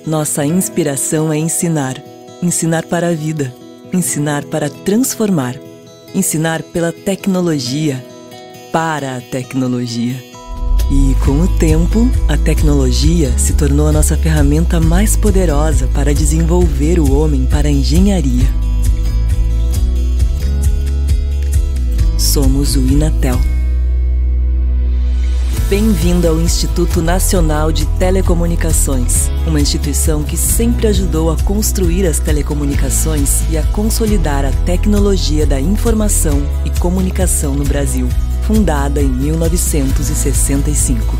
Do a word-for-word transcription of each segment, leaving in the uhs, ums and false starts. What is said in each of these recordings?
Nossa inspiração é ensinar. Ensinar para a vida. Ensinar para transformar. Ensinar pela tecnologia. Para a tecnologia. E, com o tempo, a tecnologia se tornou a nossa ferramenta mais poderosa para desenvolver o homem para a engenharia. Somos o Inatel. Bem-vindo ao Instituto Nacional de Telecomunicações, uma instituição que sempre ajudou a construir as telecomunicações e a consolidar a tecnologia da informação e comunicação no Brasil, fundada em mil novecentos e sessenta e cinco.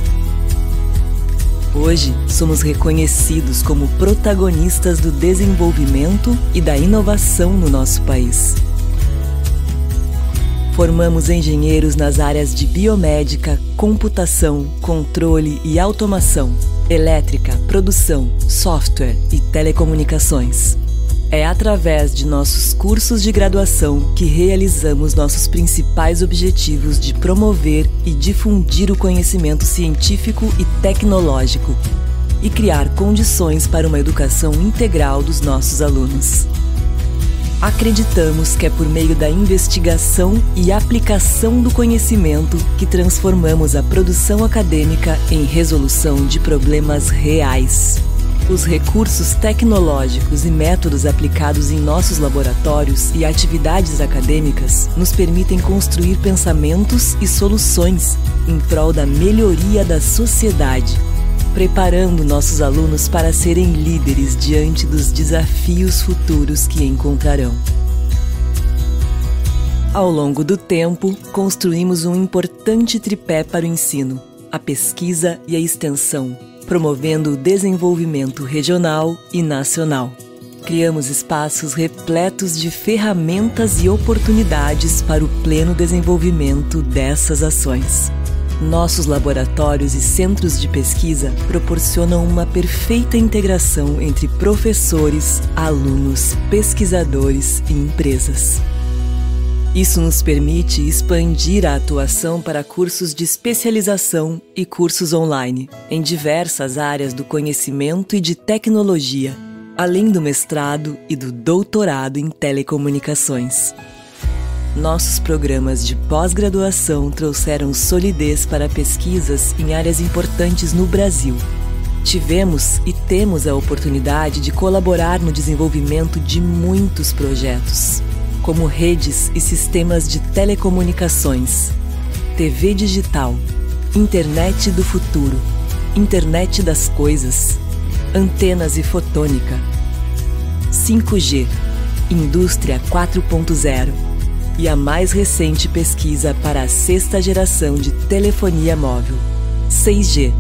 Hoje, somos reconhecidos como protagonistas do desenvolvimento e da inovação no nosso país. Formamos engenheiros nas áreas de biomédica, computação, controle e automação, elétrica, produção, software e telecomunicações. É através de nossos cursos de graduação que realizamos nossos principais objetivos de promover e difundir o conhecimento científico e tecnológico e criar condições para uma educação integral dos nossos alunos. Acreditamos que é por meio da investigação e aplicação do conhecimento que transformamos a produção acadêmica em resolução de problemas reais. Os recursos tecnológicos e métodos aplicados em nossos laboratórios e atividades acadêmicas nos permitem construir pensamentos e soluções em prol da melhoria da sociedade, preparando nossos alunos para serem líderes diante dos desafios futuros que encontrarão. Ao longo do tempo, construímos um importante tripé para o ensino, a pesquisa e a extensão, promovendo o desenvolvimento regional e nacional. Criamos espaços repletos de ferramentas e oportunidades para o pleno desenvolvimento dessas ações. Nossos laboratórios e centros de pesquisa proporcionam uma perfeita integração entre professores, alunos, pesquisadores e empresas. Isso nos permite expandir a atuação para cursos de especialização e cursos online, em diversas áreas do conhecimento e de tecnologia, além do mestrado e do doutorado em telecomunicações. Nossos programas de pós-graduação trouxeram solidez para pesquisas em áreas importantes no Brasil. Tivemos e temos a oportunidade de colaborar no desenvolvimento de muitos projetos, como redes e sistemas de telecomunicações, T V digital, internet do futuro, internet das coisas, antenas e fotônica, cinco G, indústria quatro ponto zero. E a mais recente pesquisa para a sexta geração de telefonia móvel, seis G.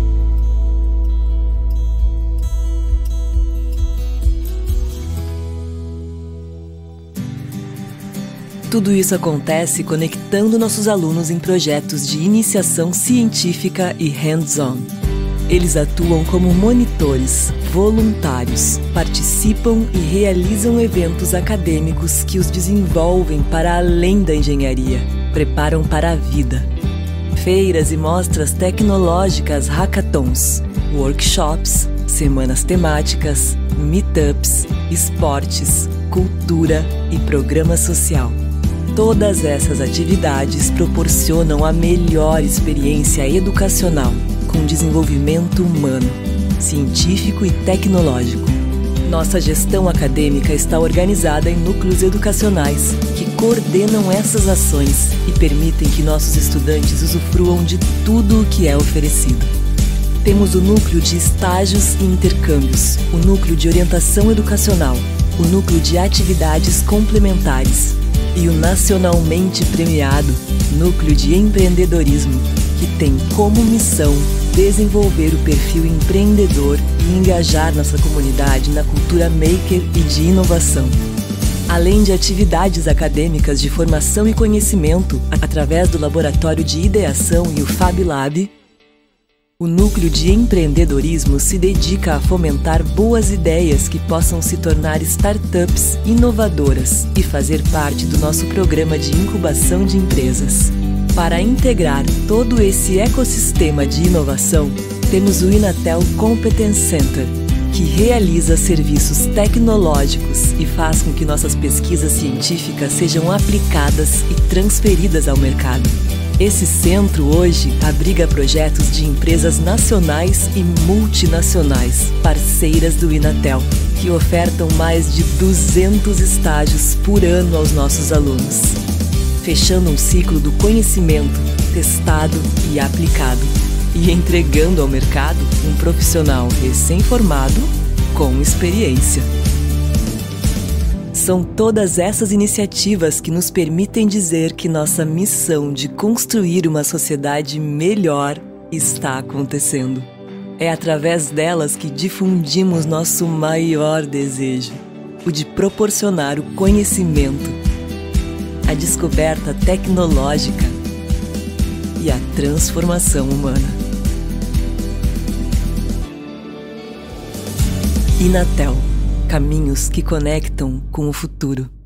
Tudo isso acontece conectando nossos alunos em projetos de iniciação científica e hands-on. Eles atuam como monitores, voluntários, participam e realizam eventos acadêmicos que os desenvolvem para além da engenharia, preparam para a vida. Feiras e mostras tecnológicas hackathons, workshops, semanas temáticas, meetups, esportes, cultura e programa social. Todas essas atividades proporcionam a melhor experiência educacional, com desenvolvimento humano, científico e tecnológico. Nossa gestão acadêmica está organizada em núcleos educacionais que coordenam essas ações e permitem que nossos estudantes usufruam de tudo o que é oferecido. Temos o núcleo de estágios e intercâmbios, o núcleo de orientação educacional, o núcleo de atividades complementares e o nacionalmente premiado Núcleo de Empreendedorismo, que tem como missão desenvolver o perfil empreendedor e engajar nossa comunidade na cultura maker e de inovação. Além de atividades acadêmicas de formação e conhecimento, através do Laboratório de Ideação e o Fab Lab, o Núcleo de Empreendedorismo se dedica a fomentar boas ideias que possam se tornar startups inovadoras e fazer parte do nosso programa de incubação de empresas. Para integrar todo esse ecossistema de inovação, temos o Inatel Competence Center, que realiza serviços tecnológicos e faz com que nossas pesquisas científicas sejam aplicadas e transferidas ao mercado. Esse centro hoje abriga projetos de empresas nacionais e multinacionais, parceiras do Inatel, que ofertam mais de duzentos estágios por ano aos nossos alunos, fechando um ciclo do conhecimento testado e aplicado, e entregando ao mercado um profissional recém-formado com experiência. São todas essas iniciativas que nos permitem dizer que nossa missão de construir uma sociedade melhor está acontecendo. É através delas que difundimos nosso maior desejo, o de proporcionar o conhecimento, a descoberta tecnológica e a transformação humana. Inatel, caminhos que conectam com o futuro.